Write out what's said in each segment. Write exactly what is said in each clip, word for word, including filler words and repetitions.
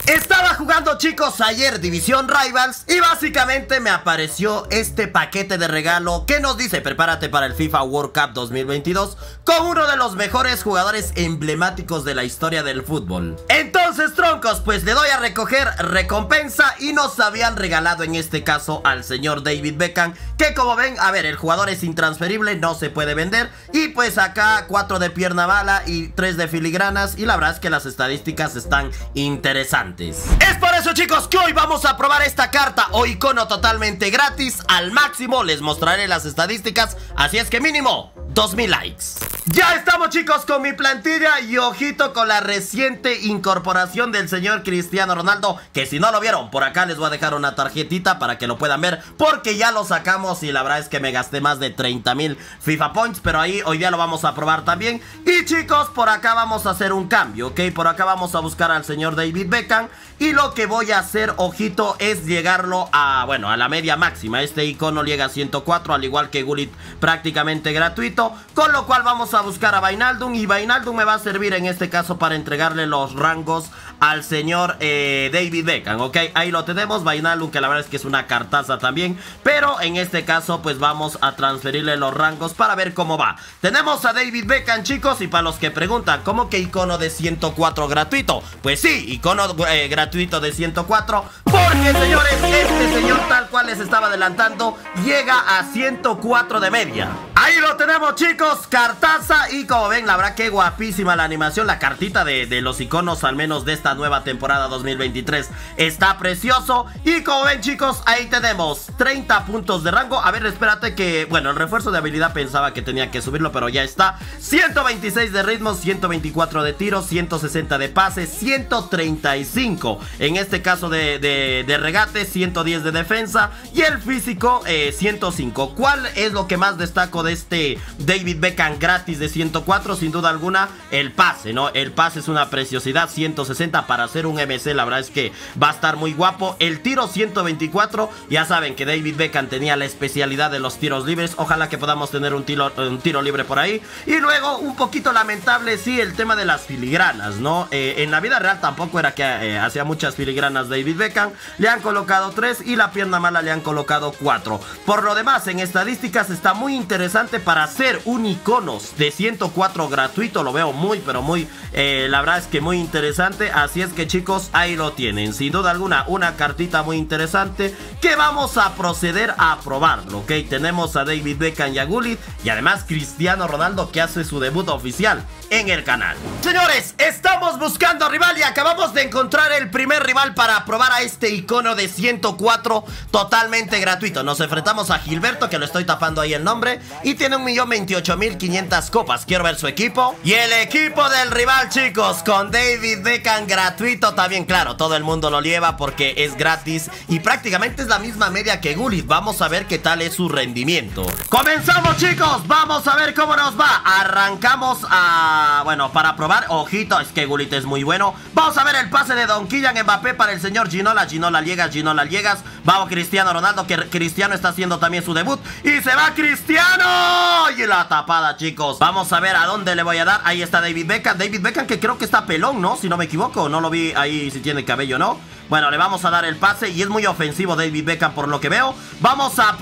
Estaba jugando, chicos, ayer División Rivals y básicamente me apareció este paquete de regalo que nos dice: prepárate para el FIFA World Cup dos mil veintidós con uno de los mejores jugadores emblemáticos de la historia del fútbol. Entonces, troncos, pues le doy a recoger recompensa y nos habían regalado en este caso al señor David Beckham, que como ven, a ver, el jugador es intransferible, no se puede vender. Y pues acá cuatro de pierna bala y tres de filigranas, y la verdad es que las estadísticas están interesantes. Es por eso, chicos, que hoy vamos a probar esta carta o icono totalmente gratis al máximo. Les mostraré las estadísticas, así es que mínimo dos mil likes. Ya estamos, chicos, con mi plantilla y ojito con la reciente incorporación del señor Cristiano Ronaldo, que si no lo vieron, por acá les voy a dejar una tarjetita para que lo puedan ver, porque ya lo sacamos y la verdad es que me gasté más de treinta mil FIFA Points, pero ahí hoy día lo vamos a probar también. Y chicos, por acá vamos a hacer un cambio, ¿ok? Por acá vamos a buscar al señor David Beckham y lo que voy a hacer, ojito, es llegarlo a, bueno, a la media máxima. Este icono llega a ciento cuatro, al igual que Gullit, prácticamente gratuito. Con lo cual vamos a buscar a Wijnaldum y Wijnaldum me va a servir en este caso para entregarle los rangos al señor eh, David Beckham, ¿ok? Ahí lo tenemos, Wijnaldum, que la verdad es que es una cartaza también, pero en este caso pues vamos a transferirle los rangos para ver cómo va. Tenemos a David Beckham, chicos, y para los que preguntan, ¿cómo que icono de ciento cuatro gratuito? Pues sí, icono eh, gratuito de ciento cuatro, porque señores, este señor tal cual les estaba adelantando, llega a ciento cuatro de media. Ahí lo tenemos, chicos, cartaza. Y como ven, la verdad que guapísima la animación. La cartita de, de los iconos, al menos de esta nueva temporada dos mil veintitrés, está precioso. Y como ven, chicos, ahí tenemos treinta puntos de rango. A ver, espérate que, bueno, el refuerzo de habilidad pensaba que tenía que subirlo, pero ya está. Ciento veintiséis de ritmo, ciento veinticuatro de tiro, ciento sesenta de pase, ciento treinta y cinco en este caso de, de, de regate, ciento diez de defensa. Y el físico, eh, ciento cinco. ¿Cuál es lo que más destaco de este David Beckham gratis de ciento cuatro? Sin duda alguna, el pase, ¿no? El pase es una preciosidad, ciento sesenta para hacer un M C, la verdad es que va a estar muy guapo. El tiro, ciento veinticuatro, ya saben que David Beckham tenía la especialidad de los tiros libres, ojalá que podamos tener un tiro, un tiro libre por ahí. Y luego, un poquito lamentable, sí, el tema de las filigranas, ¿no? Eh, en la vida real tampoco era que eh, hacía muchas filigranas David Beckham, le han colocado tres y la pierna mala le han colocado cuatro. Por lo demás, en estadísticas está muy interesante para hacer un icono de ciento cuatro gratuito, lo veo muy pero muy, eh, la verdad es que muy interesante. Así es que, chicos, ahí lo tienen, sin duda alguna una cartita muy interesante que vamos a proceder a probarlo, ok. Tenemos a David Beckham y a Gullit, y además Cristiano Ronaldo, que hace su debut oficial en el canal. Señores, estamos buscando rival y acabamos de encontrar el primer rival para probar a este icono de ciento cuatro totalmente gratuito. Nos enfrentamos a Gilberto, que lo estoy tapando ahí el nombre, y tiene un millón veintiocho mil quinientas copas. Quiero ver su equipo. Y el equipo del rival, chicos, con David Beckham gratuito también, claro, todo el mundo lo lleva porque es gratis y prácticamente es la misma media que Gullit. Vamos a ver qué tal es su rendimiento. Comenzamos, chicos, vamos a ver cómo nos va. Arrancamos a... bueno, para probar, ojito, es que Gullit es muy bueno. Vamos a ver el pase de Don Kylian Mbappé para el señor Ginola. Ginola llegas, Ginola llegas. Vamos Cristiano Ronaldo, que Cristiano está haciendo también su debut. Y se va Cristiano. Y la tapada, chicos. Vamos a ver a dónde le voy a dar. Ahí está David Beckham. David Beckham, que creo que está pelón, ¿no? Si no me equivoco, no lo vi ahí si tiene cabello, ¿no? Bueno, le vamos a dar el pase y es muy ofensivo David Beckham por lo que veo. Vamos a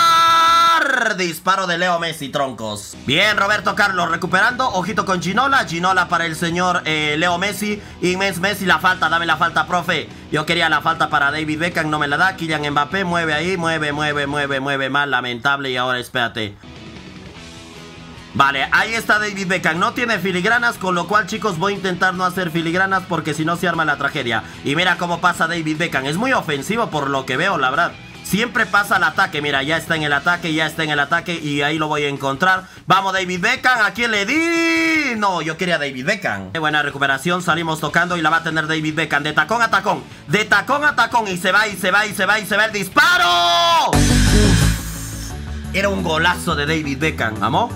probar. Disparo de Leo Messi, troncos. Bien, Roberto Carlos recuperando. Ojito con Ginola. Ginola para el señor eh, Leo Messi. Y Messi, la falta, dame la falta, profe. Yo quería la falta para David Beckham, no me la da. Kylian Mbappé mueve ahí, mueve, mueve, mueve, mueve mal, lamentable. Y ahora espérate. Vale, ahí está David Beckham, no tiene filigranas, con lo cual, chicos, voy a intentar no hacer filigranas porque si no se arma la tragedia. Y mira cómo pasa David Beckham, es muy ofensivo por lo que veo, la verdad. Siempre pasa el ataque, mira, ya está en el ataque, ya está en el ataque y ahí lo voy a encontrar. Vamos David Beckham, ¿a quién le di? No, yo quería David Beckham. Qué buena recuperación, salimos tocando y la va a tener David Beckham. De tacón a tacón, de tacón a tacón y se va y se va y se va y se va el disparo. Uf, era un golazo de David Beckham, ¿amó?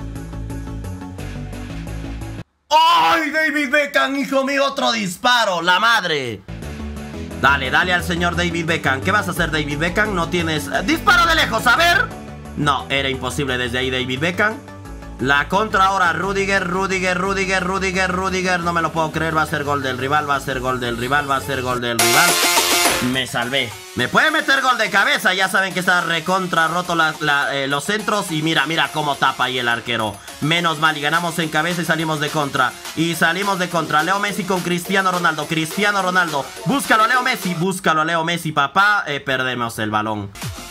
¡Ay, David Beckham, hijo mío! Otro disparo, la madre. Dale, dale al señor David Beckham. ¿Qué vas a hacer, David Beckham? No tienes... ¡Disparo de lejos! A ver. No, era imposible desde ahí, David Beckham. La contra ahora, Rudiger, Rudiger, Rudiger, Rudiger, Rudiger. No me lo puedo creer, va a ser gol del rival, va a ser gol del rival, va a ser gol del rival. Me salvé. Me puede meter gol de cabeza, ya saben que está recontra roto la, la, eh, los centros. Y mira, mira cómo tapa ahí el arquero. Menos mal, y ganamos en cabeza y salimos de contra. Y salimos de contra, Leo Messi con Cristiano Ronaldo. Cristiano Ronaldo, búscalo a Leo Messi, búscalo a Leo Messi, papá. eh, Perdemos el balón.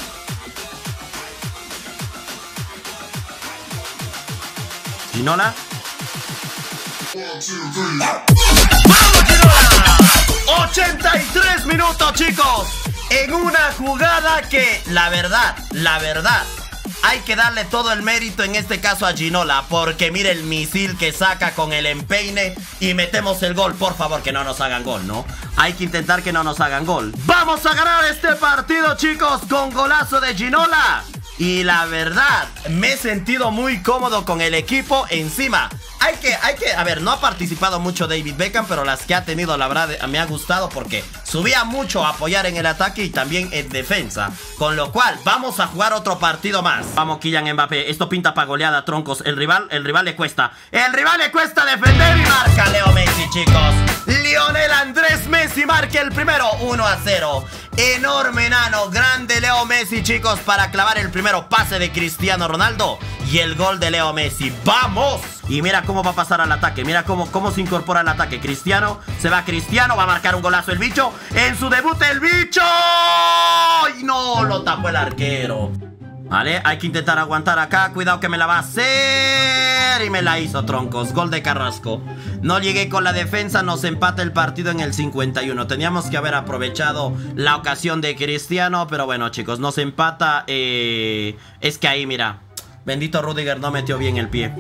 Ginola. ¡Vamos, Ginola! ochenta y tres minutos, chicos. En una jugada que, la verdad, la verdad, hay que darle todo el mérito en este caso a Ginola. Porque mire el misil que saca con el empeine y metemos el gol. Por favor, que no nos hagan gol, ¿no? Hay que intentar que no nos hagan gol. Vamos a ganar este partido, chicos, con golazo de Ginola. Y la verdad, me he sentido muy cómodo con el equipo encima. Hay que, hay que, a ver, no ha participado mucho David Beckham, pero las que ha tenido, la verdad, me ha gustado porque subía mucho a apoyar en el ataque y también en defensa. Con lo cual, vamos a jugar otro partido más. Vamos, Kylian Mbappé, esto pinta para goleada, troncos. El rival, el rival le cuesta. El rival le cuesta defender y marca Leo Messi, chicos. Lionel Andrés Messi marca el primero, uno a cero. Enorme, enano, grande Leo Messi, chicos, para clavar el primero pase de Cristiano Ronaldo y el gol de Leo Messi. ¡Vamos! Y mira cómo va a pasar al ataque, mira cómo, cómo se incorpora al ataque. Cristiano, se va Cristiano, va a marcar un golazo el bicho. En su debut el bicho. ¡Y no! Lo tapó el arquero. Vale, hay que intentar aguantar acá. Cuidado que me la va a hacer. Y me la hizo, troncos. Gol de Carrasco. No llegué con la defensa. Nos empata el partido en el cincuenta y uno. Teníamos que haber aprovechado la ocasión de Cristiano. Pero bueno, chicos, nos empata. eh... Es que ahí, mira, bendito Rudiger no metió bien el pie.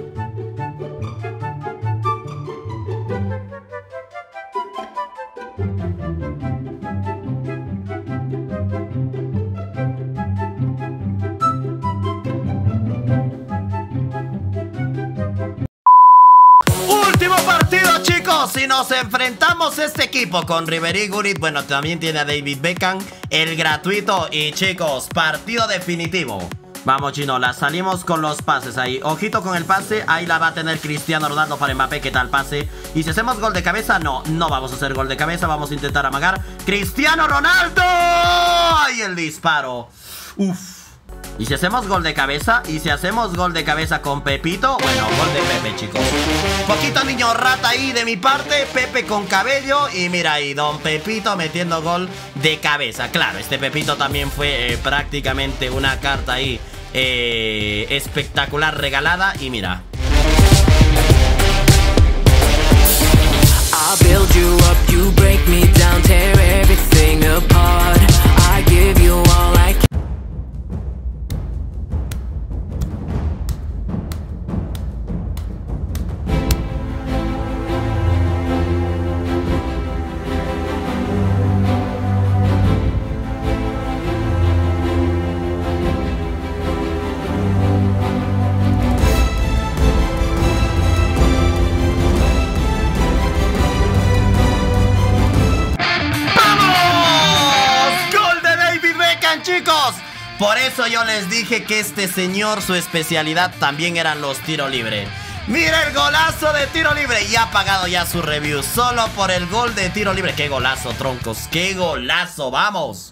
Último partido, chicos. Si nos enfrentamos este equipo con Ribery, Gullit, bueno, también tiene a David Beckham, el gratuito. Y chicos, partido definitivo. Vamos, Ginola, salimos con los pases ahí. Ojito con el pase, ahí la va a tener Cristiano Ronaldo para Mbappé. ¿Qué tal pase? Y si hacemos gol de cabeza, no, no vamos a hacer gol de cabeza. Vamos a intentar amagar. Cristiano Ronaldo. Ahí el disparo. Uf. Y si hacemos gol de cabeza, y si hacemos gol de cabeza con Pepito, bueno, gol de Pepe, chicos. Poquito niño rata ahí de mi parte, Pepe con cabello. Y mira ahí, don Pepito metiendo gol de cabeza. Claro, este Pepito también fue eh, prácticamente una carta ahí eh, espectacular regalada. Y mira, I'll build you up, you break me down, tear everything apart. I give you all I can. chicos. Por eso yo les dije que este señor, su especialidad también eran los tiros libres. Mira el golazo de tiro libre. Y ha pagado ya su review solo por el gol de tiro libre. Qué golazo, troncos, qué golazo, vamos.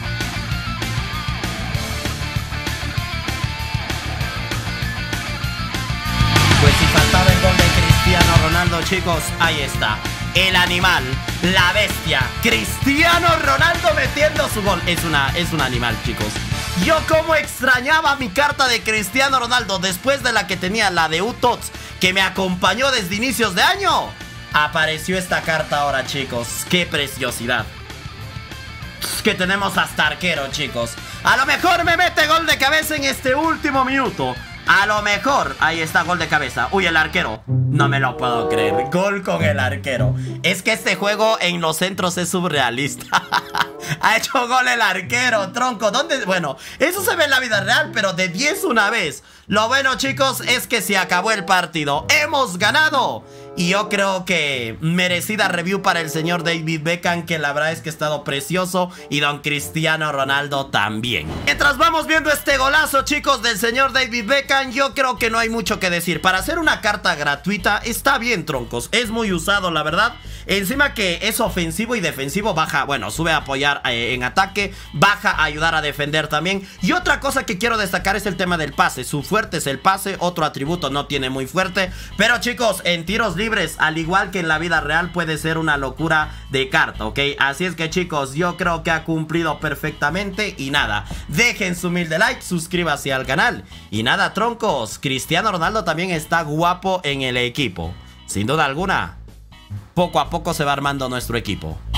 Pues si faltaba el gol de Cristiano Ronaldo, chicos, ahí está. El animal, la bestia, Cristiano Ronaldo metiendo su gol. Es una, es un animal, chicos. Yo como extrañaba mi carta de Cristiano Ronaldo después de la que tenía, la de U-Tots, que me acompañó desde inicios de año. Apareció esta carta ahora, chicos. Qué preciosidad. Es que tenemos hasta arquero, chicos. A lo mejor me mete gol de cabeza en este último minuto. A lo mejor, ahí está, gol de cabeza. Uy, el arquero, no me lo puedo creer. Gol con el arquero. Es que este juego en los centros es surrealista. Ha hecho gol el arquero, tronco. ¿Dónde? Bueno, eso se ve en la vida real, pero de diez una vez. Lo bueno, chicos, es que se acabó el partido. Hemos ganado. Y yo creo que merecida review para el señor David Beckham, que la verdad es que ha estado precioso. Y don Cristiano Ronaldo también. Mientras vamos viendo este golazo, chicos, del señor David Beckham, yo creo que no hay mucho que decir. Para hacer una carta gratuita está bien, troncos. Es muy usado, la verdad. Encima que es ofensivo y defensivo, baja, bueno, sube a apoyar eh, en ataque, baja a ayudar a defender también. Y otra cosa que quiero destacar es el tema del pase. Su fuerte es el pase, otro atributo no tiene muy fuerte. Pero chicos, en tiros libres, al igual que en la vida real, puede ser una locura de carta, ¿ok? Así es que chicos, yo creo que ha cumplido perfectamente. Y nada, dejen su humilde like, suscríbase al canal. Y nada, troncos, Cristiano Ronaldo también está guapo en el equipo. Sin duda alguna, poco a poco se va armando nuestro equipo.